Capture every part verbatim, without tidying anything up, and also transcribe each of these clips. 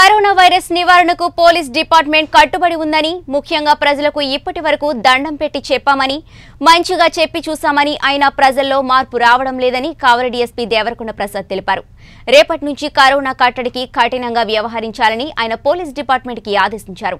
Corona virus నివారణకు police department కట్టుబడి ఉందని, ముఖ్యంగా ప్రజలకు ఇప్పటివరకు దండం పెట్టి చెప్పామని, మంచిగా చెప్పి చూసామని అయినా ప్రజల్లో మార్పు రావడం లేదని కావలి డీఎస్పీ దేవరకొండ ప్రసాద్ తెలిపారు. రేపటి నుంచి కరోనా కట్టడికి కఠినంగా వ్యవహరించాలని ఆయన పోలీస్ డిపార్ట్మెంట్కి ఆదేశించారు.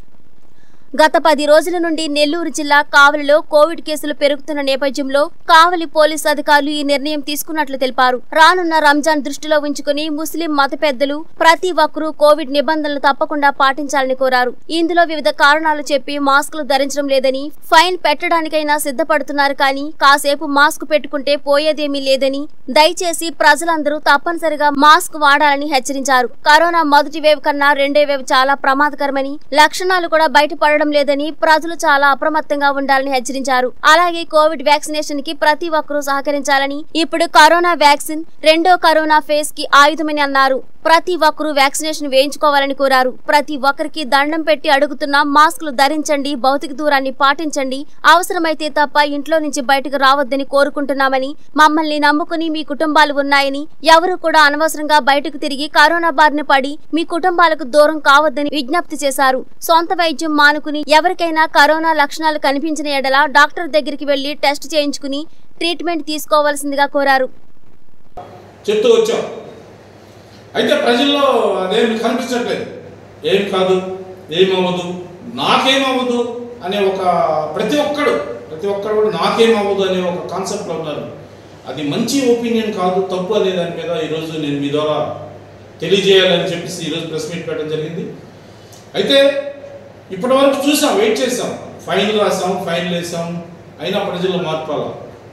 గత పది రోజుల నుండి నెల్లూరు జిల్లా కావలిలో కోవిడ్ కేసులు పెరుగుతున్న నేపథ్యంలో కావలి పోలీసు అధికారులు ఈ నిర్ణయం తీసుకున్నట్లు తెలిపారు. రానున్న రంజాన్ దృష్టిలో ఉంచుకుని ముస్లిం మత పెద్దలు ప్రతి ఒక్కరూ కోవిడ్ నిబంధనలు తప్పకుండా పాటించాలని కోరారు. ఇందులో వివిధ కారణాలు చెప్పి మాస్కులు ధరించడం లేదని, ఫైన్ పెట్టడానికైనా సిద్ధపడుతున్నారు కానీ కాసేపు మాస్క్ పెట్టుకుంటే పోయేదేమీ లేదని, దయచేసి ప్రజలందరూ తప్పనిసరిగా మాస్క్ వాడాలని హెచ్చరించారు. కరోనా మొదటి వేవ్ కన్నా రెండో వేవ్ చాలా ప్రమాదకరమని, లక్షణాలు కూడా బయటపడడం లేదని ప్రజలు చాలా అప్రమత్తంగా ఉండాలని హెచ్చరించారు. అలాగే కోవిడ్ వ్యాక్సినేషన్ కి ప్రతి ఒక్కరూ సహకరించాలని, ఇప్పుడు కరోనా వ్యాక్సిన్ రెండో కరోనా ఫేజ్ కి ఆయుధమని అన్నారు. ప్రతి ఒక్కరూ వ్యాక్సినేషన్ వేయించుకోవాలని కోరారు. ప్రతి ఒక్కరికి దండం పెట్టి అడుగుతున్న మాస్కులు ధరించండి, భౌతిక దూరాన్ని పాటించండి, అవసరమైతే తప్ప ఇంట్లో నుంచి బయటకు రావద్దని కోరుకుంటున్నామని, మమ్మల్ని నమ్ముకుని మీ కుటుంబాలు ఉన్నాయని, ఎవరు కూడా అనవసరంగా బయటకు తిరిగి కరోనా బారిన పడి మీ కుటుంబాలకు దూరం కావద్దని విజ్ఞప్తి చేశారు. సొంత వైద్యం మానుకుని ఎవరికైనా కరోనా లక్షణాలు కనిపించిన ఎడల డాక్టర్ దగ్గరికి వెళ్లి టెస్ట్ చేయించుకుని ట్రీట్మెంట్ తీసుకోవాల్సిందిగా కోరారు. చెప్తూ వచ్చాం. అయితే ప్రజల్లో అదేమి కనిపించట్లేదు. ఏం కాదు, ఏమవ్వదు, నాకేమవ్వదు అనే ఒక ప్రతి ఒక్కడు ప్రతి ఒక్కడు కూడా నాకేమవ్వదు అనే ఒక కాన్సెప్ట్లో ఉన్నారు. అది మంచి ఒపీనియన్ కాదు, తప్పు అనే దాని మీద ఈరోజు నేను మీ ద్వారా తెలియజేయాలని చెప్పేసి ఈరోజు ప్రెస్ మీట్ పెట్టడం జరిగింది. అయితే ఇప్పటి వరకు చూసాం, వెయిట్ చేసాం, ఫైన్లు రాసాం, ఫైన్లు వేసాం, అయినా ప్రజల్లో మార్పు రాలా.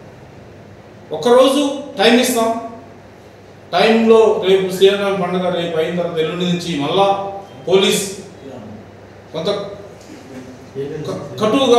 ఒక్కరోజు టైం ఇస్తాం, టైంలో రేపు శ్రీరామ పండుగ రేపు అయిన తర్వాత ఎల్లుండి నుంచి మళ్ళా పోలీస్ కొంత కటువుగా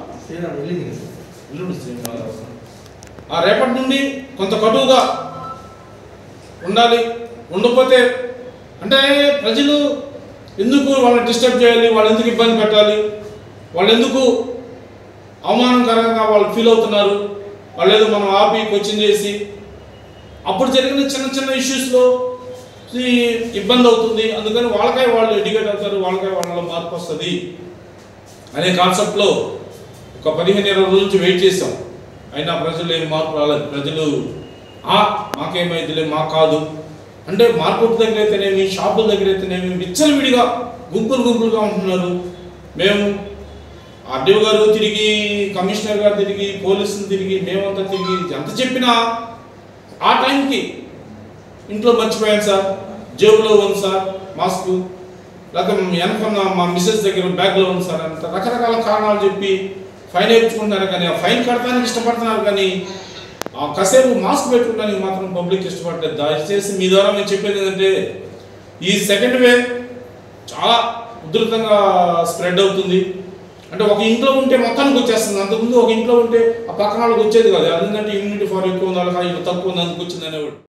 ఆ రేపటి నుండి కొంత కటువుగా ఉండాలి. ఉండకపోతే అంటే ప్రజలు ఎందుకు వాళ్ళని డిస్టర్బ్ చేయాలి, వాళ్ళు ఎందుకు ఇబ్బంది పెట్టాలి, వాళ్ళు ఎందుకు అవమానకరంగా వాళ్ళు ఫీల్ అవుతున్నారు, వాళ్ళు ఏదో మనం ఆపి క్వశ్చన్ చేసి అప్పుడు జరిగిన చిన్న చిన్న ఇష్యూస్లో ఇబ్బంది అవుతుంది. అందుకని వాళ్ళకాయ వాళ్ళు ఎడ్యుకేట్ అవుతారు, వాళ్ళకాయ వాళ్ళలో మార్పు వస్తుంది అనే కాన్సెప్ట్లో ఒక పదిహేను ఇరవై రోజుల నుంచి వెయిట్ చేసాం. అయినా ప్రజలు ఏం మార్పు రాలేదు. ప్రజలు మాకేమైతే మాకు కాదు అంటే మార్కెట్ దగ్గర అయితేనేమి, షాపుల దగ్గర అయితేనేమి విచ్చలవిడిగా గుంపులు గుంపులుగా ఉంటున్నారు. మేము ఆర్డీఓ గారు తిరిగి, కమిషనర్ గారు తిరిగి, పోలీసులు తిరిగి, మేమంతా తిరిగి ఎంత చెప్పినా ఆ టైంకి ఇంట్లో మర్చిపోయాను సార్, జేబులో ఉంది సార్ మాస్క్, లేకపోతే వెనకున్న మా మిస్సెస్ దగ్గర బ్యాగ్లో ఉంది సార్, అంత రకరకాల కారణాలు చెప్పి ఫైన్ వేయించుకుంటున్నారు. కానీ ఆ ఫైన్ కడతానికి ఇష్టపడుతున్నారు, కానీ ఆ కాసేపు మాస్క్ పెట్టుకోవడానికి మాత్రం పబ్లిక్ ఇష్టపడలేదు. దయచేసి మీ ద్వారా మేము చెప్పేది ఏంటంటే ఈ సెకండ్ వేవ్ చాలా ఉధృతంగా స్ప్రెడ్ అవుతుంది. అంటే ఒక ఇంట్లో ఉంటే మొత్తానికి వచ్చేస్తుంది. అంతకుముందు ఒక ఇంట్లో ఉంటే ఆ పక్కన వాళ్ళకి వచ్చేది కాదు. అదేంటంటే ఇమ్యూనిటీ పవర్ ఎక్కువ ఉంది, వాళ్ళకి తక్కువ ఉంది, అందుకు వచ్చింది అనేవాడు.